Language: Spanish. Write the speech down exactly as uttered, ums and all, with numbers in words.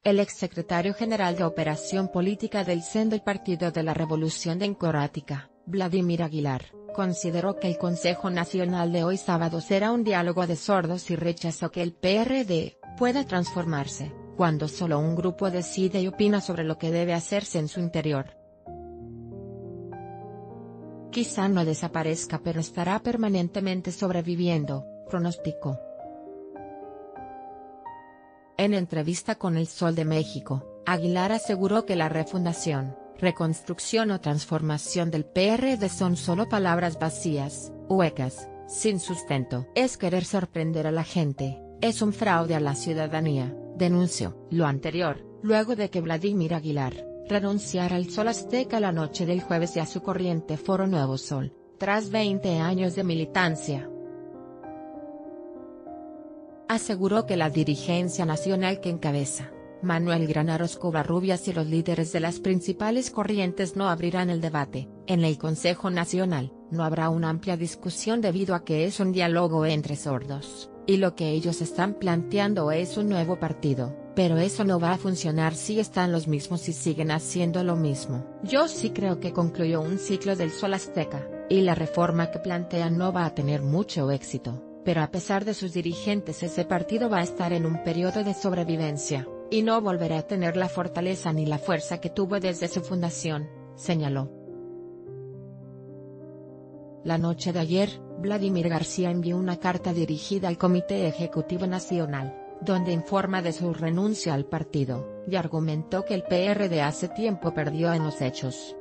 El exsecretario general de Operación Política del C E N del Partido de la Revolución Democrática, Vladimir Aguilar, consideró que el Consejo Nacional de hoy sábado será un diálogo de sordos y rechazó que el P R D pueda transformarse, cuando solo un grupo decide y opina sobre lo que debe hacerse en su interior. Quizá no desaparezca pero estará permanentemente sobreviviendo, pronosticó. En entrevista con El Sol de México, Aguilar aseguró que la refundación, reconstrucción o transformación del P R D son solo palabras vacías, huecas, sin sustento. Es querer sorprender a la gente, es un fraude a la ciudadanía, denunció. Lo anterior, luego de que Vladimir Aguilar renunciara al Sol Azteca la noche del jueves y a su corriente Foro Nuevo Sol, tras veinte años de militancia. Aseguró que la dirigencia nacional que encabeza Manuel Granados Covarrubias y los líderes de las principales corrientes no abrirán el debate. En el Consejo Nacional, no habrá una amplia discusión debido a que es un diálogo entre sordos, y lo que ellos están planteando es un nuevo partido, pero eso no va a funcionar si están los mismos y siguen haciendo lo mismo. Yo sí creo que concluyó un ciclo del Sol Azteca, y la reforma que plantean no va a tener mucho éxito, pero a pesar de sus dirigentes ese partido va a estar en un periodo de sobrevivencia, y no volverá a tener la fortaleza ni la fuerza que tuvo desde su fundación, señaló. La noche de ayer, Vladimir García envió una carta dirigida al Comité Ejecutivo Nacional, donde informa de su renuncia al partido, y argumentó que el P R D hace tiempo perdió en los hechos.